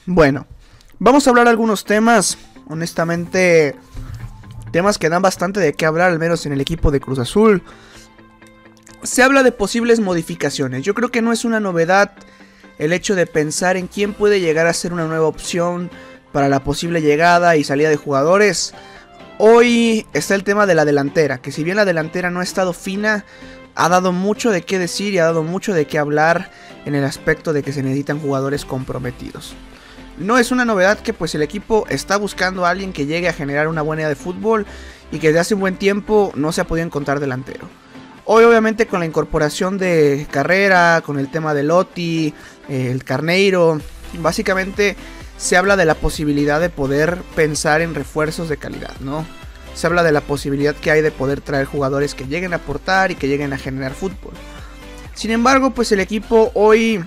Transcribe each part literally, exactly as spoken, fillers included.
Bueno, vamos a hablar de algunos temas, honestamente, temas que dan bastante de qué hablar, al menos en el equipo de Cruz Azul. Se habla de posibles modificaciones. Yo creo que no es una novedad el hecho de pensar en quién puede llegar a ser una nueva opción para la posible llegada y salida de jugadores. Hoy está el tema de la delantera, que si bien la delantera no ha estado fina, ha dado mucho de qué decir y ha dado mucho de qué hablar en el aspecto de que se necesitan jugadores comprometidos. No es una novedad que pues el equipo está buscando a alguien que llegue a generar una buena idea de fútbol y que desde hace un buen tiempo no se ha podido encontrar delantero. Hoy obviamente con la incorporación de Carrera, con el tema de Lotti, eh, el Carneiro, básicamente se habla de la posibilidad de poder pensar en refuerzos de calidad, ¿no? Se habla de la posibilidad que hay de poder traer jugadores que lleguen a aportar y que lleguen a generar fútbol. Sin embargo, pues el equipo hoy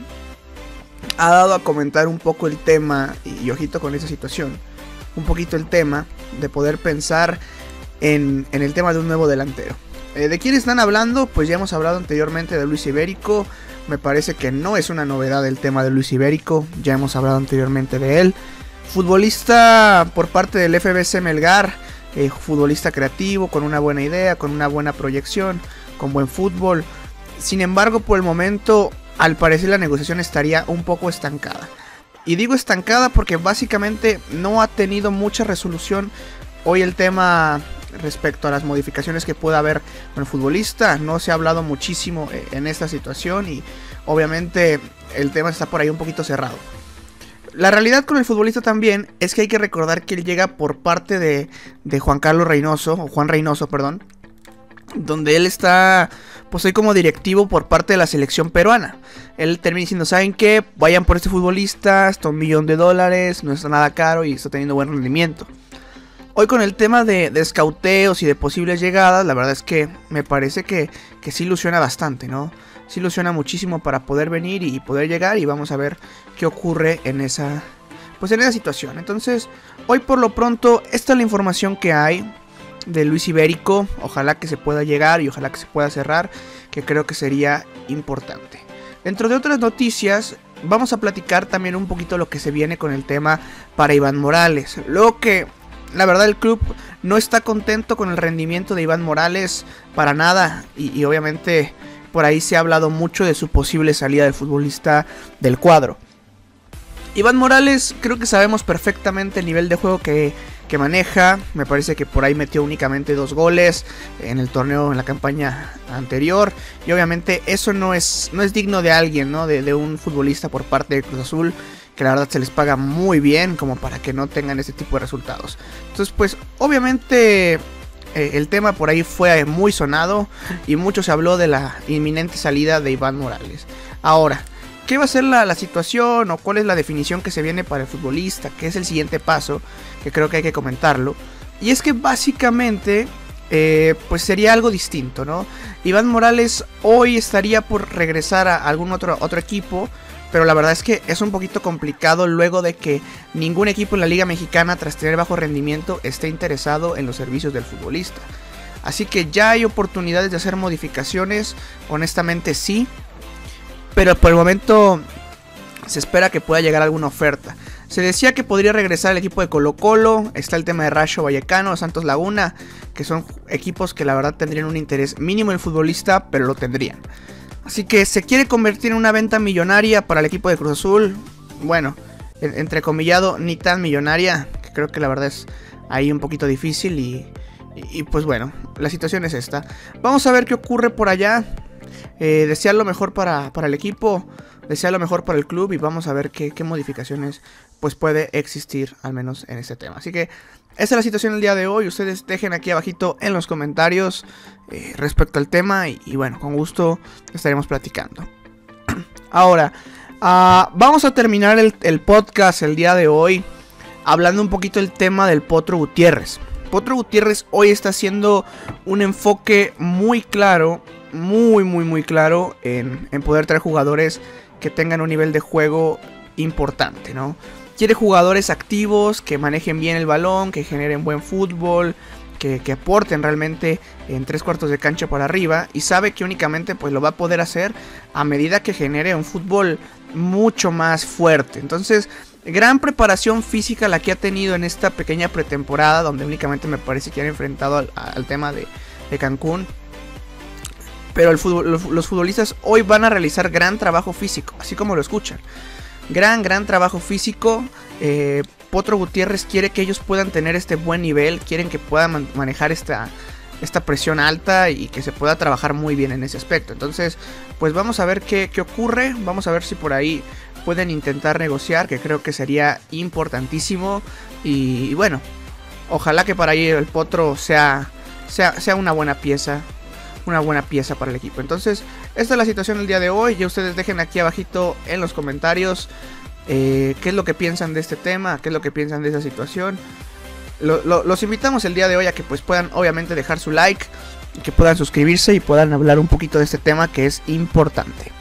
ha dado a comentar un poco el tema, y ojito con esa situación, un poquito el tema de poder pensar en, en el tema de un nuevo delantero. Eh, ¿De quién están hablando? Pues ya hemos hablado anteriormente de Luis Ibérico. Me parece que no es una novedad el tema de Luis Ibérico, ya hemos hablado anteriormente de él. Futbolista por parte del F B C Melgar, eh, futbolista creativo, con una buena idea, con una buena proyección, con buen fútbol. Sin embargo, por el momento, al parecer la negociación estaría un poco estancada. Y digo estancada porque básicamente no ha tenido mucha resolución hoy el tema respecto a las modificaciones que pueda haber con el futbolista. No se ha hablado muchísimo en esta situación y obviamente el tema está por ahí un poquito cerrado. La realidad con el futbolista también es que hay que recordar que él llega por parte de, de Juan Carlos Reynoso, o Juan Reynoso, perdón, donde él está pues hoy como directivo por parte de la selección peruana. Él termina diciendo, ¿saben qué? Vayan por este futbolista, está un millón de dólares, no está nada caro y está teniendo buen rendimiento. Hoy con el tema de, de escauteos y de posibles llegadas, la verdad es que me parece que, que sí ilusiona bastante, ¿no? Sí ilusiona muchísimo para poder venir y poder llegar, y vamos a ver qué ocurre en esa, pues en esa situación. Entonces, hoy por lo pronto, esta es la información que hay de Luis Ibérico. Ojalá que se pueda llegar y ojalá que se pueda cerrar, que creo que sería importante. Dentro de otras noticias, vamos a platicar también un poquito lo que se viene con el tema para Iván Morales. Luego que la verdad el club no está contento con el rendimiento de Iván Morales para nada, y, y obviamente por ahí se ha hablado mucho de su posible salida del futbolista del cuadro. Iván Morales, creo que sabemos perfectamente el nivel de juego que, que maneja. Me parece que por ahí metió únicamente dos goles en el torneo, en la campaña anterior, y obviamente eso no es, no es digno de alguien, ¿no? De, de un futbolista por parte de Cruz Azul, que la verdad se les paga muy bien como para que no tengan ese tipo de resultados. Entonces pues obviamente eh, el tema por ahí fue muy sonado y mucho se habló de la inminente salida de Iván Morales. Ahora, ¿qué va a ser la, la situación o cuál es la definición que se viene para el futbolista? ¿Qué es el siguiente paso? Que creo que hay que comentarlo. Y es que básicamente eh, pues sería algo distinto, ¿no? Iván Morales hoy estaría por regresar a algún otro, otro equipo, pero la verdad es que es un poquito complicado luego de que ningún equipo en la Liga Mexicana, tras tener bajo rendimiento, esté interesado en los servicios del futbolista. Así que ya hay oportunidades de hacer modificaciones, honestamente sí, pero por el momento se espera que pueda llegar alguna oferta. Se decía que podría regresar el equipo de Colo Colo, está el tema de Rayo Vallecano, Santos Laguna, que son equipos que la verdad tendrían un interés mínimo en el futbolista, pero lo tendrían. Así que se quiere convertir en una venta millonaria para el equipo de Cruz Azul. Bueno, entrecomillado, ni tan millonaria, que creo que la verdad es ahí un poquito difícil y, y, y pues bueno, la situación es esta. Vamos a ver qué ocurre por allá. Eh, desear lo mejor para, para el equipo, desear lo mejor para el club y vamos a ver qué, qué modificaciones pues puede existir al menos en este tema. Así que esa es la situación del día de hoy. Ustedes dejen aquí abajito en los comentarios eh, respecto al tema y, y bueno, con gusto estaremos platicando. Ahora, uh, vamos a terminar el, el podcast el día de hoy hablando un poquito del tema del Potro Gutiérrez. Potro Gutiérrez hoy está haciendo un enfoque muy claro, muy muy muy claro en, en poder traer jugadores que tengan un nivel de juego importante, ¿no? Quiere jugadores activos, que manejen bien el balón, que generen buen fútbol, que, que aporten realmente en tres cuartos de cancha para arriba, y sabe que únicamente pues lo va a poder hacer a medida que genere un fútbol mucho más fuerte. Entonces Gran preparación física la que ha tenido en esta pequeña pretemporada, donde únicamente me parece que han enfrentado al, al tema de, de Cancún. Pero el fútbol, los, los futbolistas hoy van a realizar gran trabajo físico, así como lo escuchan. Gran, gran trabajo físico. Eh, Potro Gutiérrez quiere que ellos puedan tener este buen nivel, quieren que puedan man manejar esta, esta presión alta y que se pueda trabajar muy bien en ese aspecto. Entonces, pues vamos a ver qué, qué ocurre, vamos a ver si por ahí pueden intentar negociar, que creo que sería importantísimo. Y, y bueno, ojalá que para ahí el Potro sea, sea, sea una buena pieza. Una buena pieza para el equipo. Entonces, esta es la situación del día de hoy. Ya ustedes dejen aquí abajito en los comentarios eh, qué es lo que piensan de este tema, qué es lo que piensan de esa situación. Lo, lo, los invitamos el día de hoy a que pues puedan obviamente dejar su like, que puedan suscribirse y puedan hablar un poquito de este tema que es importante.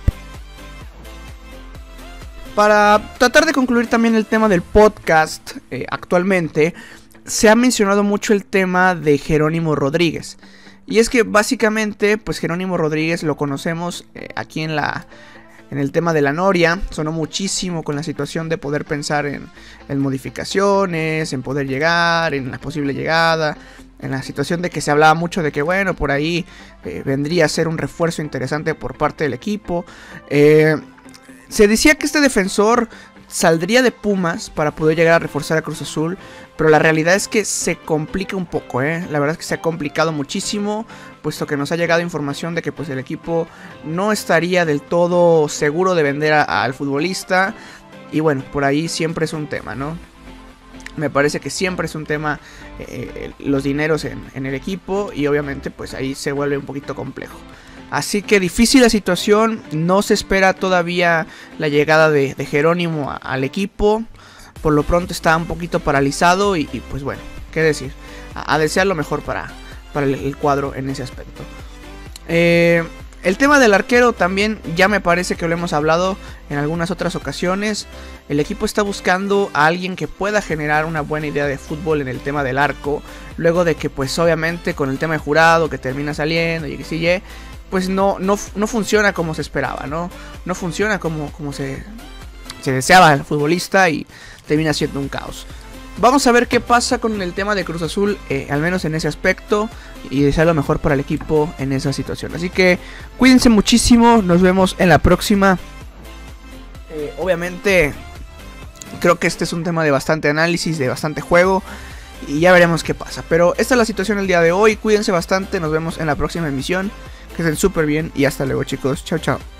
Para tratar de concluir también el tema del podcast, eh, actualmente se ha mencionado mucho el tema de Jerónimo Rodríguez. Y es que básicamente, pues Jerónimo Rodríguez lo conocemos eh, aquí en la en el tema de la Noria. Sonó muchísimo con la situación de poder pensar en, en modificaciones, en poder llegar, en la posible llegada, en la situación de que se hablaba mucho de que bueno, por ahí eh, vendría a ser un refuerzo interesante por parte del equipo. Eh, se decía que este defensor saldría de Pumas para poder llegar a reforzar a Cruz Azul, pero la realidad es que se complica un poco, ¿eh? La verdad es que se ha complicado muchísimo, puesto que nos ha llegado información de que pues el equipo no estaría del todo seguro de vender a, al futbolista. Y bueno, por ahí siempre es un tema, ¿no? Me parece que siempre es un tema eh, los dineros en, en el equipo, y obviamente pues ahí se vuelve un poquito complejo. Así que difícil la situación, no se espera todavía la llegada de, de Jerónimo a, al equipo. Por lo pronto está un poquito paralizado y, y pues bueno, qué decir, a, a desear lo mejor para, para el, el cuadro en ese aspecto. Eh, el tema del arquero también ya me parece que lo hemos hablado en algunas otras ocasiones. El equipo está buscando a alguien que pueda generar una buena idea de fútbol en el tema del arco, luego de que pues obviamente con el tema de Jurado que termina saliendo y que sigue, pues no, no, no funciona como se esperaba, ¿no? No funciona como, como se, se deseaba el futbolista y termina siendo un caos. Vamos a ver qué pasa con el tema de Cruz Azul, eh, al menos en ese aspecto, y desear lo mejor para el equipo en esa situación. Así que cuídense muchísimo, nos vemos en la próxima. Eh, obviamente creo que este es un tema de bastante análisis, de bastante juego, y ya veremos qué pasa. Pero esta es la situación el día de hoy, cuídense bastante, nos vemos en la próxima emisión. Que estén súper bien y hasta luego, chicos. Chao, chao.